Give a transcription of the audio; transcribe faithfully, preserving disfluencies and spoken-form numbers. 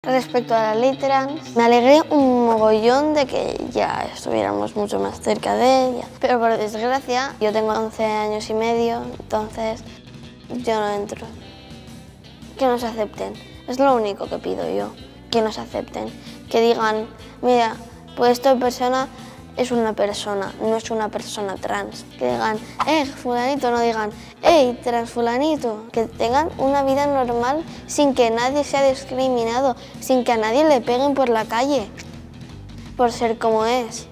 Respecto a la ley trans, me alegré un mogollón de que ya estuviéramos mucho más cerca de ella. Pero por desgracia, yo tengo once años y medio, entonces yo no entro. Que nos acepten, es lo único que pido yo, que nos acepten. Que digan, mira, pues esta persona es una persona, no es una persona trans. Que digan, eh, fulanito, no digan, hey, transfulanito. Que tengan una vida normal sin que nadie sea discriminado, sin que a nadie le peguen por la calle por ser como es.